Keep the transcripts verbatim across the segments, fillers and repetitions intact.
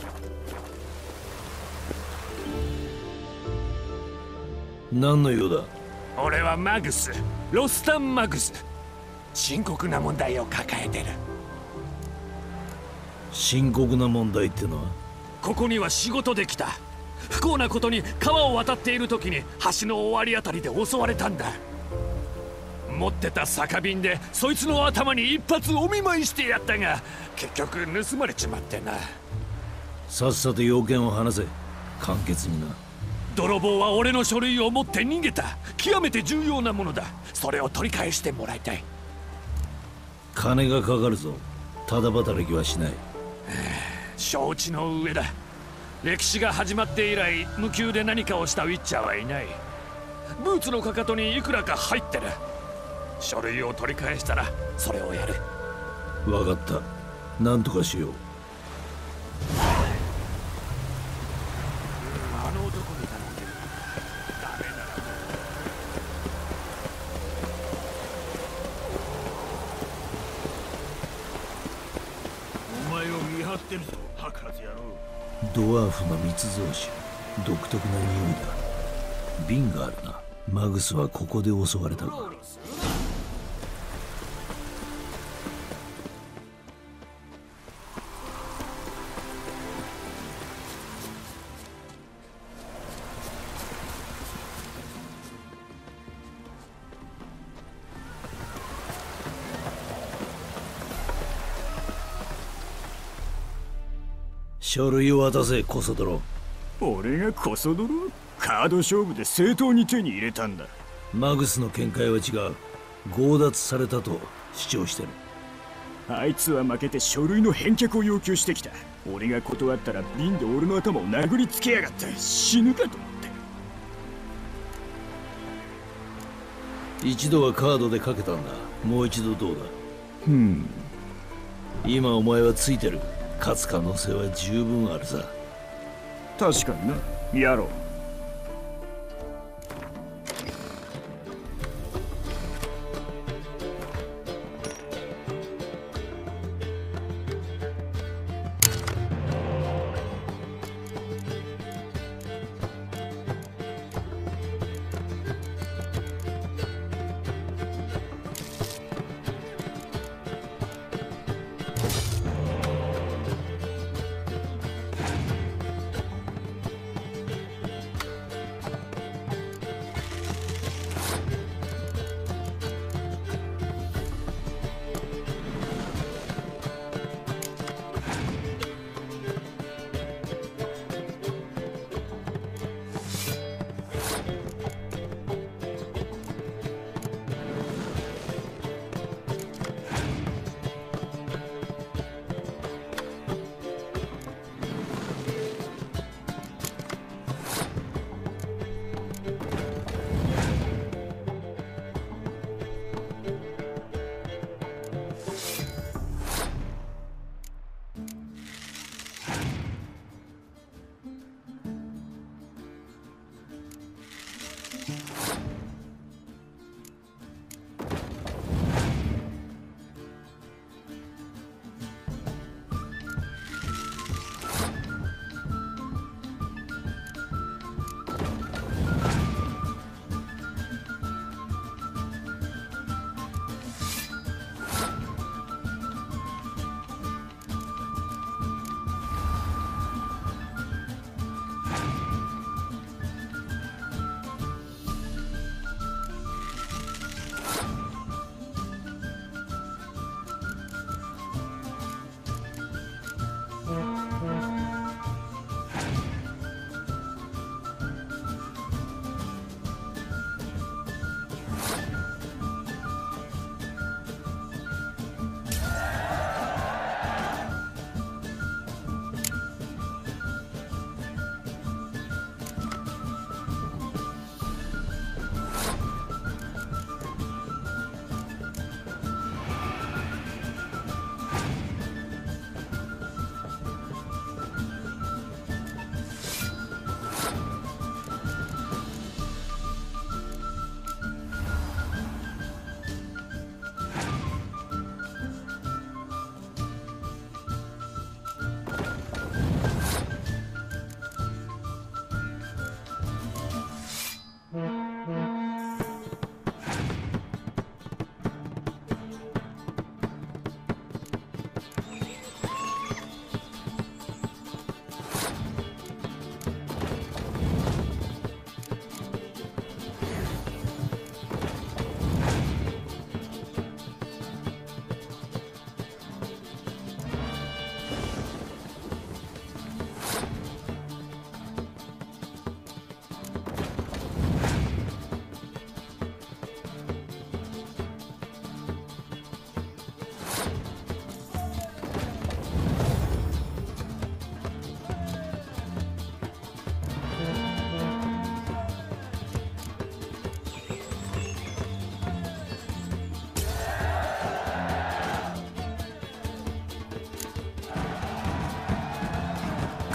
何の用だ？ 俺はマグス、ロスタン・マグス。深刻な問題を抱えてる。 深刻な問題ってのは？ ここには仕事で来た。不幸なことに川を渡っている時に橋の終わりあたりで襲われたんだ。持ってた酒瓶でそいつの頭に一発お見舞いしてやったが、結局盗まれちまってな。 さっさと要件を話せ。簡潔にな。 泥棒は俺の書類を持って逃げた。極めて重要なものだ。それを取り返してもらいたい。 金がかかるぞ。ただ働きはしない。 承知の上だ。歴史が始まって以来無給で何かをしたウィッチャーはいない。ブーツのかかとにいくらか入ってる。書類を取り返したらそれをやる。 分かった。何とかしよう。 あの男に頼んでる。ダメならお前を見張ってるぞ、博士野郎。 ドワーフの密造酒。独特な匂いだ。瓶があるな。マグスはここで襲われたか。書類を渡せ、コソ泥。 俺がコソ泥？カード勝負で正当に手に入れたんだ。 マグスの見解は違う。強奪されたと主張してる。 あいつは負けて書類の返却を要求してきた。俺が断ったら瓶で俺の頭を殴りつけやがって。死ぬかと思って。 一度はカードでかけたんだ。もう一度どうだ？ ふん。 今お前はついてる。勝つ可能性は十分あるさ。 確かにな。やろう。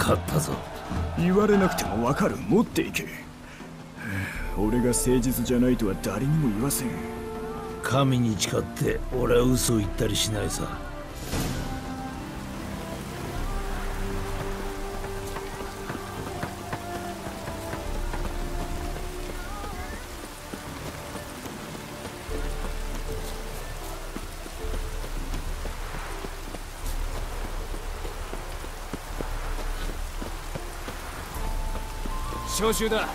勝ったぞ。 言われなくてもわかる。持っていけ。俺が誠実じゃないとは誰にも言わせん。 神に誓って俺は嘘を言ったりしないさ。 招集だ。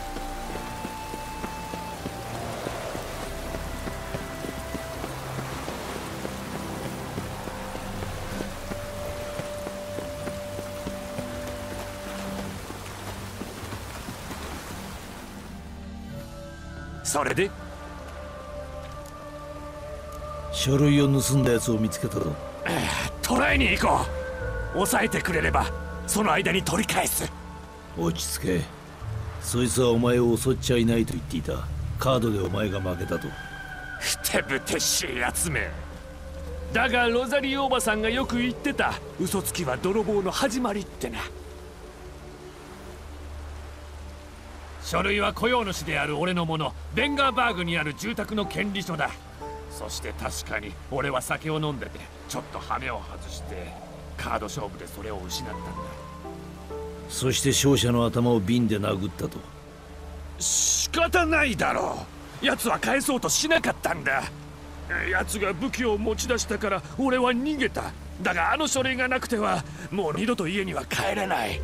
それで書類を盗んだやつを見つけたぞ。 捕らえに行こう。抑えてくれればその間に取り返す。 落ち着け。そいつはお前を襲っちゃいないと言っていた。カードでお前が負けたと。 ふてぶてしいやつめ。だがロザリーおばさんがよく言ってた、嘘つきは泥棒の始まりってな。書類は雇用主である俺のもの。ベンガーバーグにある住宅の権利書だ。そして確かに俺は酒を飲んでてちょっと羽目を外してカード勝負でそれを失ったんだ。 そして勝者の頭を瓶で殴ったと。 仕方ないだろう。奴は返そうとしなかったんだ。奴が武器を持ち出したから俺は逃げた。だがあの書類がなくてはもう二度と家には帰れない。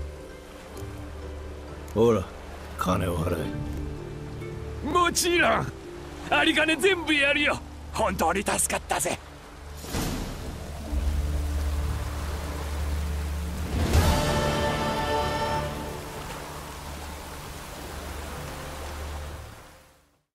ほら金を払え。 もちろん有り金全部やるよ。本当に助かったぜ。